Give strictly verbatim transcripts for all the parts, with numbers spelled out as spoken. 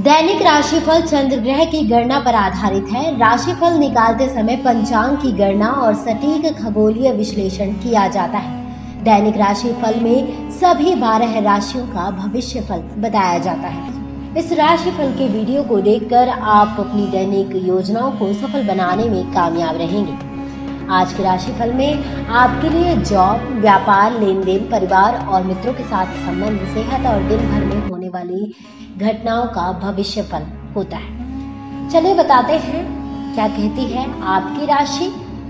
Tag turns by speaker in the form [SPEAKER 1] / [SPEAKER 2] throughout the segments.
[SPEAKER 1] दैनिक राशिफल चंद्र ग्रह की गणना पर आधारित है। राशिफल निकालते समय पंचांग की गणना और सटीक खगोलीय विश्लेषण किया जाता है। दैनिक राशिफल में सभी बारह राशियों का भविष्यफल बताया जाता है। इस राशिफल के वीडियो को देखकर आप अपनी दैनिक योजनाओं को सफल बनाने में कामयाब रहेंगे। आज के राशिफल में आपके लिए जॉब, व्यापार, लेन देन, परिवार और मित्रों के साथ संबंध, सेहत और दिन भर में होने वाली घटनाओं का भविष्यफल होता है। चलिए बताते हैं क्या कहती है आपकी राशि।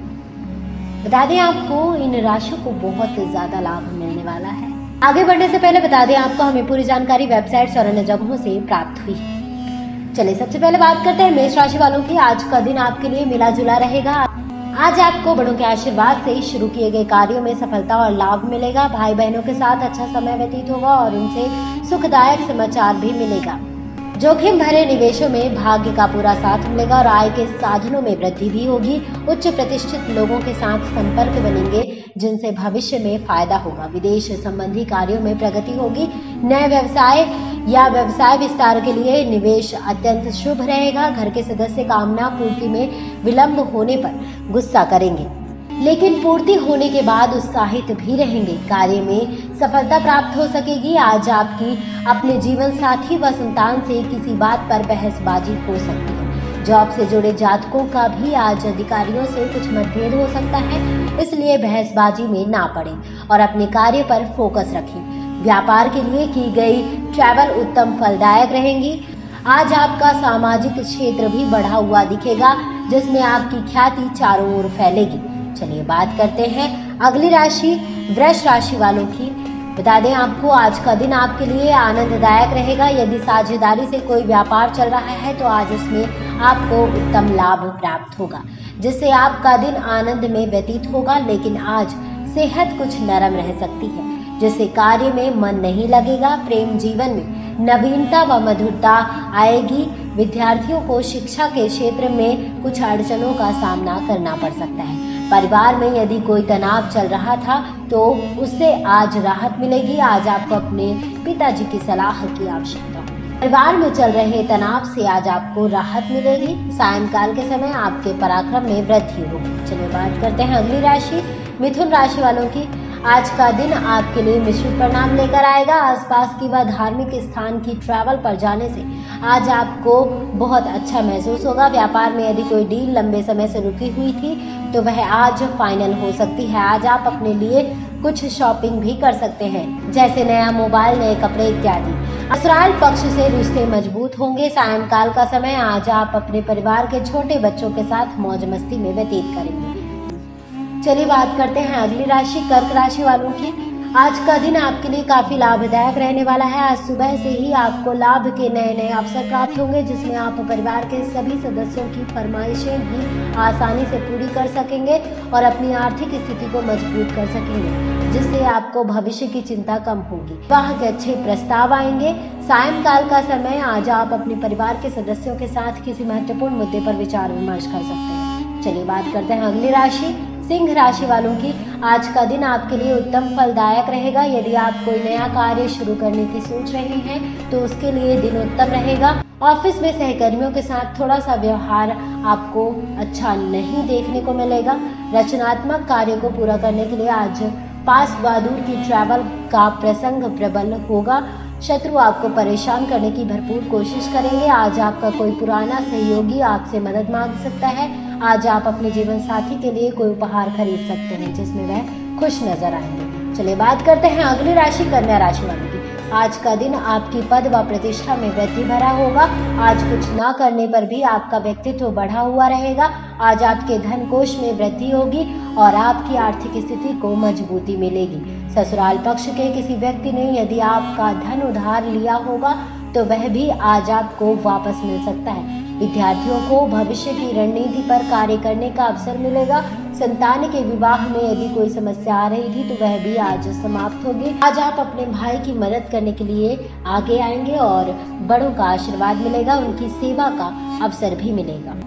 [SPEAKER 1] बता दें आपको इन राशियों को बहुत ज्यादा लाभ मिलने वाला है। आगे बढ़ने से पहले बता दें आपको हमें पूरी जानकारी वेबसाइट्स और अन्य जगहों से प्राप्त हुई है। चलिए सबसे पहले बात करते हैं मेष राशि वालों की। आज का दिन आपके लिए मिला जुला रहेगा। आज आपको बड़ों के आशीर्वाद से शुरू किए गए कार्यों में सफलता और लाभ मिलेगा। भाई बहनों के साथ अच्छा समय व्यतीत होगा और उनसे सुखदायक समाचार भी मिलेगा। जोखिम भरे निवेशों में भाग्य का पूरा साथ मिलेगा और आय के साधनों में वृद्धि भी होगी। उच्च प्रतिष्ठित लोगों के साथ संपर्क बनेंगे जिनसे भविष्य में फायदा होगा। विदेश संबंधी कार्यों में प्रगति होगी। नए व्यवसाय या व्यवसाय विस्तार के लिए निवेश अत्यंत शुभ रहेगा। घर के सदस्य कामना पूर्ति में विलंब होने पर गुस्सा करेंगे, लेकिन पूर्ति होने के बाद उत्साहित भी रहेंगे। कार्य में सफलता प्राप्त हो सकेगी। आज आपकी अपने जीवन साथी व संतान से किसी बात पर बहसबाजी हो सकती है। जॉब से जुड़े जातकों का भी आज अधिकारियों से कुछ मतभेद हो सकता है, इसलिए बहसबाजी में ना पड़ें और अपने कार्य पर फोकस रखें। व्यापार के लिए की गई ट्रैवल उत्तम फलदायक रहेंगी। आज आपका सामाजिक क्षेत्र भी बढ़ा हुआ दिखेगा, जिसमें आपकी ख्याति चारों ओर फैलेगी। चलिए बात करते हैं अगली राशि वृष राशि वालों की। बता दें आपको आज का दिन आपके लिए आनंददायक रहेगा। यदि साझेदारी से कोई व्यापार चल रहा है तो आज उसमें आपको उत्तम लाभ प्राप्त होगा, जिससे आपका दिन आनंद में व्यतीत होगा। लेकिन आज सेहत कुछ नरम रह सकती है, जिससे कार्य में मन नहीं लगेगा। प्रेम जीवन में नवीनता व मधुरता आएगी। विद्यार्थियों को शिक्षा के क्षेत्र में कुछ अड़चनों का सामना करना पड़ सकता है। परिवार में यदि कोई तनाव चल रहा था तो उससे आज राहत मिलेगी। आज आपको अपने पिताजी की सलाह की आवश्यकता है। परिवार में चल रहे तनाव से आज आपको राहत मिलेगी। सायंकाल के समय आपके पराक्रम में वृद्धि होगी। चलिए बात करते हैं अगली राशि मिथुन राशि वालों की। आज का दिन आपके लिए मिश्रित परिणाम लेकर आएगा। आसपास की व धार्मिक स्थान की ट्रैवल पर जाने से आज आपको बहुत अच्छा महसूस होगा। व्यापार में यदि कोई डील लंबे समय से रुकी हुई थी तो वह आज फाइनल हो सकती है। आज आप अपने लिए कुछ शॉपिंग भी कर सकते हैं, जैसे नया मोबाइल, नए कपड़े इत्यादि। असराल पक्ष से रिश्ते मजबूत होंगे। सायंकाल का समय आज आप अपने परिवार के छोटे बच्चों के साथ मौज मस्ती में व्यतीत करेंगे। चलिए बात करते हैं अगली राशि कर्क राशि वालों की। आज का दिन आपके लिए काफी लाभदायक रहने वाला है। आज सुबह से ही आपको लाभ के नए नए अवसर प्राप्त होंगे, जिसमें आप परिवार के सभी सदस्यों की फरमाइशें भी आसानी से पूरी कर सकेंगे और अपनी आर्थिक स्थिति को मजबूत कर सकेंगे, जिससे आपको भविष्य की चिंता कम होगी। विवाह के अच्छे प्रस्ताव आएंगे। सायंकाल का समय आज आप अपने परिवार के सदस्यों के साथ किसी महत्वपूर्ण मुद्दे पर विचार विमर्श कर सकते हैं। चलिए बात करते हैं अगली राशि सिंह राशि वालों की। आज का दिन आपके लिए उत्तम फलदायक रहेगा। यदि आप कोई नया कार्य शुरू करने की सोच रहे हैं तो उसके लिए दिन उत्तम रहेगा। ऑफिस में सहकर्मियों के साथ थोड़ा सा व्यवहार आपको अच्छा नहीं देखने को मिलेगा। रचनात्मक कार्य को पूरा करने के लिए आज पास व दूर की ट्रैवल का प्रसंग प्रबल होगा। शत्रु आपको परेशान करने की भरपूर कोशिश करेंगे। आज आपका कोई पुराना सहयोगी आपसे मदद मांग सकता है। आज आप अपने जीवन साथी के लिए कोई उपहार खरीद सकते हैं, जिसमें वह खुश नजर आएंगे। चलिए बात करते हैं अगली राशि कन्या राशि वालों की। आज का दिन आपकी पद व प्रतिष्ठा में वृद्धि भरा होगा। आज कुछ न करने पर भी आपका व्यक्तित्व बढ़ा हुआ रहेगा। आज आपके धन कोष में वृद्धि होगी और आपकी आर्थिक स्थिति को मजबूती मिलेगी। ससुराल पक्ष के किसी व्यक्ति ने यदि आपका धन उधार लिया होगा तो वह भी आज आपको वापस मिल सकता है। विद्यार्थियों को भविष्य की रणनीति पर कार्य करने का अवसर मिलेगा। संतान के विवाह में यदि कोई समस्या आ रही थी तो वह भी आज समाप्त होगी। आज आप अपने भाई की मदद करने के लिए आगे आएंगे और बड़ों का आशीर्वाद मिलेगा। उनकी सेवा का अवसर भी मिलेगा।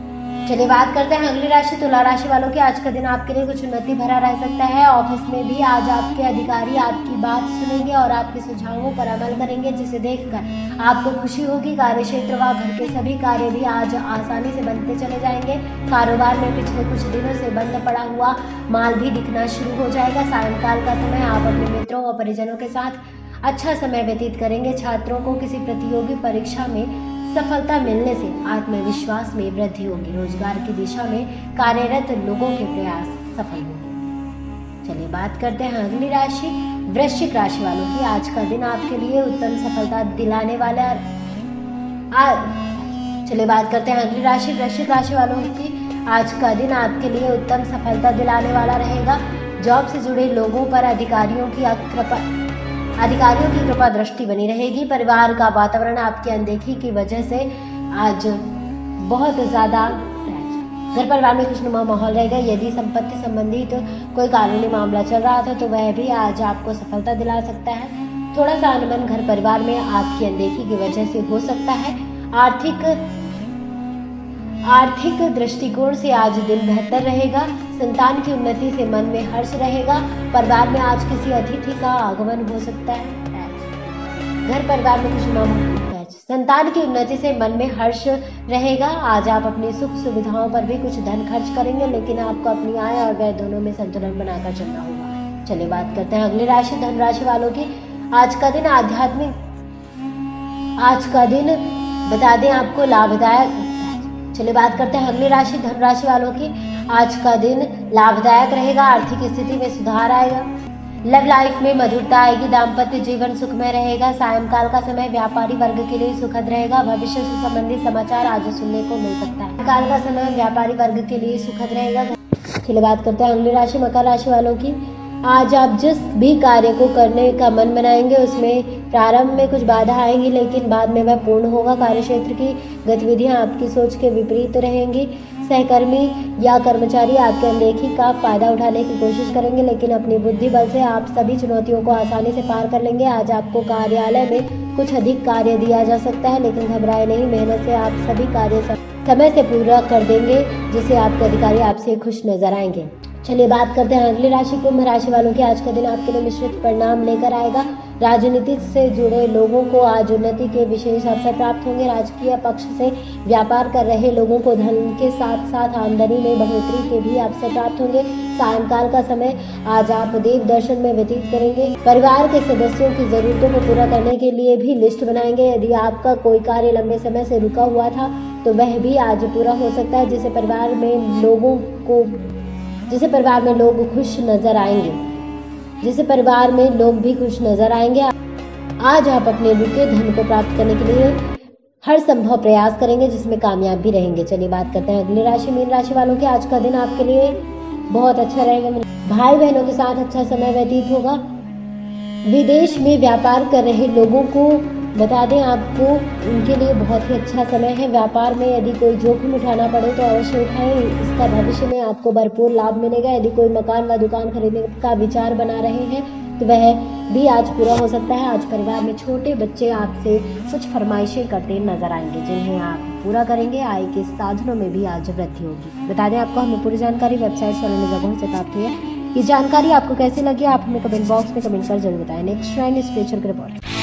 [SPEAKER 1] चलिए बात करते हैं अगली राशि तुला राशि वालों की। आज का दिन आपके लिए कुछ उन्नति भरा रह सकता है। ऑफिस में भी आज आपके अधिकारी आपकी बात सुनेंगे और आपके सुझावों पर अमल करेंगे, जिसे देखकर आपको खुशी होगी। कार्य क्षेत्र व घर के सभी कार्य भी आज आसानी से बनते चले जाएंगे। कारोबार में पिछले कुछ दिनों से बंद पड़ा हुआ माल भी दिखना शुरू हो जाएगा। सायंकाल का समय आप अपने मित्रों और परिजनों के साथ अच्छा समय व्यतीत करेंगे। छात्रों को किसी प्रतियोगी परीक्षा में सफलता मिलने से आत्मविश्वास में वृद्धि होगी। रोजगार की दिशा में कार्यरत लोगों के प्रयास सफल होंगे। चलिए बात करते हैं अगली राशि वृश्चिक राशि वालों की। आज का दिन आपके लिए उत्तम सफलता दिलाने वाला चलिए बात करते हैं अगली राशि वृश्चिक राशि वालों की। आज का दिन आपके लिए उत्तम सफलता दिलाने वाला रहेगा। जॉब से जुड़े लोगों पर अधिकारियों की कृपा अधिकारियों की कृपा दृष्टि बनी रहेगी। परिवार का वातावरण आपकी अनदेखी की वजह से आज बहुत ज्यादा घर परिवार में खुशनुमा माहौल रहेगा। यदि संपत्ति संबंधित तो कोई कानूनी मामला चल रहा था तो वह भी आज आपको सफलता दिला सकता है। थोड़ा सा अनबन घर परिवार में आपकी अनदेखी की वजह से हो सकता है। आर्थिक आर्थिक दृष्टिकोण से आज दिन बेहतर रहेगा। संतान की उन्नति से मन में हर्ष रहेगा। परिवार में आज किसी अतिथि का आगमन हो सकता है। घर परिवार में कुछ संतान की उन्नति से मन में हर्ष रहेगा। आज आप अपनी सुख सुविधाओं पर भी कुछ धन खर्च करेंगे, लेकिन आपको अपनी आय और व्यय दोनों में संतुलन बनाकर चलना होगा। चलिए बात करते हैं अगली राशि धन राशि वालों की। आज का दिन आध्यात्मिक आज का दिन बता दें आपको लाभदायक चलिए बात करते हैं अगली राशि धन राशि वालों की। आज का दिन लाभदायक रहेगा। आर्थिक स्थिति में सुधार आएगा। लव लाइफ में मधुरता आएगी। दाम्पत्य जीवन सुखमय रहेगा। सायंकाल का समय व्यापारी वर्ग के लिए सुखद रहेगा। भविष्य से संबंधित समाचार आज सुनने को मिल सकता है। सायंकाल का समय व्यापारी वर्ग के लिए सुखद रहेगा। चलिए बात करते हैं अगली राशि मकर राशि वालों की। आज आप जिस भी कार्य को करने का मन बनाएंगे उसमें प्रारंभ में कुछ बाधा आएंगी, लेकिन बाद में वह पूर्ण होगा। कार्य क्षेत्र की गतिविधियां आपकी सोच के विपरीत रहेंगी। सहकर्मी या कर्मचारी आपके अनदेखी का फायदा उठाने की कोशिश करेंगे, लेकिन अपनी बुद्धि बल से आप सभी चुनौतियों को आसानी से पार कर लेंगे। आज आपको कार्यालय में कुछ अधिक कार्य दिया जा सकता है, लेकिन घबराए नहीं। मेहनत से आप सभी कार्य समय से पूरा कर देंगे, जिससे आपके अधिकारी आपसे खुश नजर आएंगे। चलिए बात करते हैं अगली राशि कुंभ राशि वालों की। आज का दिन आपके लिए मिश्रित परिणाम लेकर आएगा। राजनीति से जुड़े लोगों को आज उन्नति के विशेष अवसर प्राप्त होंगे। राजकीय पक्ष से व्यापार कर रहे लोगों को धन के साथ साथ आमदनी में बढ़ोतरी के भी अवसर प्राप्त होंगे। सायंकाल का समय आज आप देव दर्शन में व्यतीत करेंगे। परिवार के सदस्यों की जरूरतों को पूरा करने के लिए भी लिस्ट बनाएंगे। यदि आपका कोई कार्य लंबे समय से रुका हुआ था तो वह भी आज पूरा हो सकता है, जिससे परिवार में लोगों को जिसे परिवार में लोग खुश नजर आएंगे जिसे परिवार में लोग भी खुश नजर आएंगे। आज आप अपने रुके धन को प्राप्त करने के लिए हर संभव प्रयास करेंगे, जिसमें कामयाब भी रहेंगे। चलिए बात करते हैं अगली राशि मीन राशि वालों की। आज का दिन आपके लिए बहुत अच्छा रहेगा। भाई बहनों के साथ अच्छा समय व्यतीत होगा। विदेश में व्यापार कर रहे लोगों को बता दें आपको उनके लिए बहुत ही अच्छा समय है। व्यापार में यदि कोई जोखिम उठाना पड़े तो अवश्य उठाएं। इसका भविष्य में आपको भरपूर लाभ मिलेगा। यदि कोई मकान व दुकान खरीदने का विचार बना रहे हैं तो वह भी आज पूरा हो सकता है। आज परिवार में छोटे बच्चे आपसे कुछ फरमाइशें करते नजर आएंगे, जिन्हें आप पूरा करेंगे। आय के साधनों में भी आज वृद्धि होगी। बता दें आपको हमें पूरी जानकारी वेबसाइट सलोनी जगहों से प्राप्त हुई है। ये जानकारी आपको कैसी लगी आप हमें कमेंट बॉक्स में कमेंट कर जरूर बताएं। Next time special report.